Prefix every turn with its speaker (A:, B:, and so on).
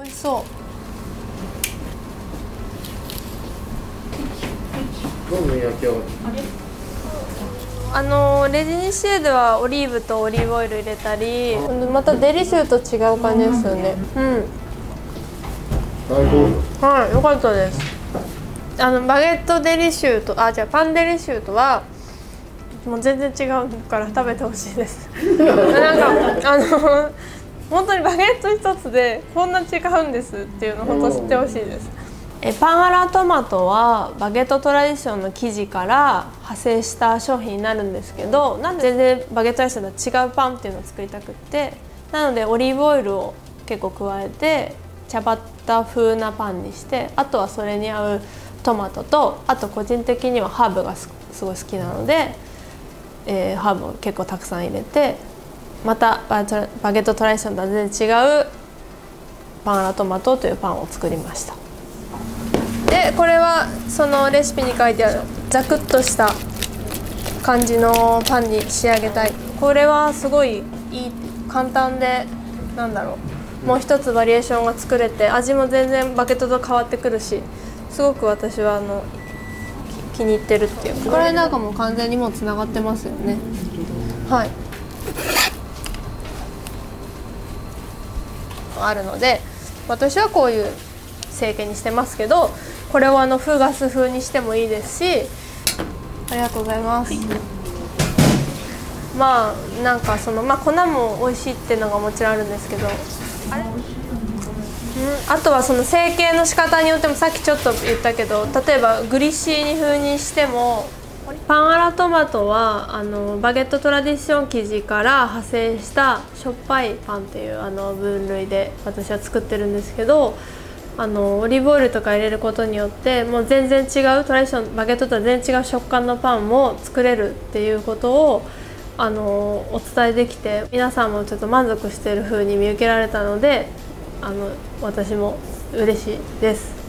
A: 美味しそう。
B: どんどん焼き上がって
A: レジニシエではオリーブとオリーブオイル入れたり、またデリシューと違う感じですよね。うん。
B: 大丈夫。
A: はい、良かったです。バゲットデリシューとじゃあパンデリシューとはもう全然違うから食べてほしいです。なんか本当にバゲット一つでこんな違うんですっていうのを本当知ってほしいです。パンアラトマトはバゲットトラディションの生地から派生した商品になるんですけど、なんで全然バゲットトラディションとは違うパンっていうのを作りたくって、なのでオリーブオイルを結構加えてチャバッタ風なパンにして、あとはそれに合うトマトと、あと個人的にはハーブがすごい好きなので、ハーブを結構たくさん入れて、またバゲットトラディションとは全然違うパンアラトマトというパンを作りました。でこれはそのレシピに書いてあるザクッとした感じのパンに仕上げたい。これはすごいいい、簡単で、なんだろう、もう一つバリエーションが作れて、味も全然バゲットと変わってくるし、すごく私は気に入ってるっていうか、これなんかもう完全にもうつながってますよね。はい、あるので、私はこういう成形にしてますけど、これをフーガス風にしてもいいですし。ありがとうございます。まあなんか粉も美味しいっていうのがもちろんあるんですけど、あとはその成形の仕方によっても、さっきちょっと言ったけど、例えばグリッシーニ風にしても、パンアラトマトはバゲットトラディション生地から派生したしょっぱいパンっていう分類で私は作ってるんですけど、オリーブオイルとか入れることによってもう全然違うトラディションバゲットとは全然違う食感のパンも作れるっていうことをお伝えできて、皆さんもちょっと満足している風に見受けられたので、私も嬉しいです。